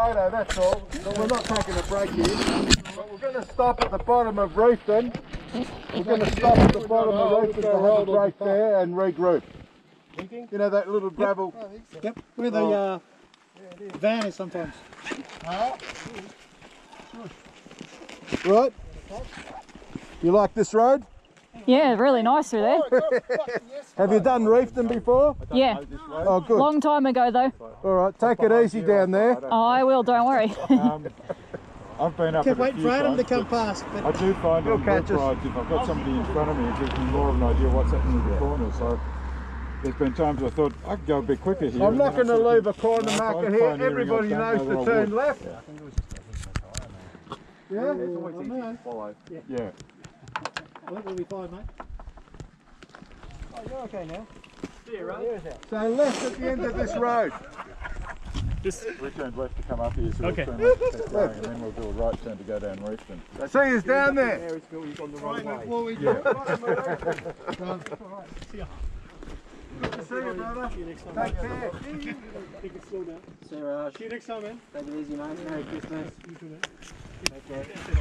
photo, that's all. But we're not taking a break here. But we're going to stop at the bottom of Reefton. We're going to stop at the bottom of Reefton to have a break there and regroup. You know that little gravel? Yep, where the van is sometimes. Right? You like this road? Yeah, really nice through there. Have you done Reefton before? Yeah, Oh, good. long time ago though. All right, take it easy down there. Oh, I will, don't worry. I've been up Kept it a waiting few for Adam to times, come but past. I But do find You'll on catch walk us. rides, if I've got somebody in front of me, it gives me more of an idea what's happening in the corner. So there's been times I thought I could go a bit quicker here. I'm not going to leave a corner No, marker I'm here. pioneering, Everybody I don't knows know to that I turn would. left. Yeah? It's always easy to follow. Yeah. I think we'll be fine, mate. Oh, you're okay now. See you, right? So left at the end of this road. We turned left to come up here, so Okay. we'll turn left to keep going, and then we'll do a right turn to go down Reefton. See us down there. There, you've gone the wrong way. Good to see you, brother. See you next time. Take care. Take it slow down. Sarah, See you next time, man. take it easy, mate. Merry Christmas. You too, man. Take care.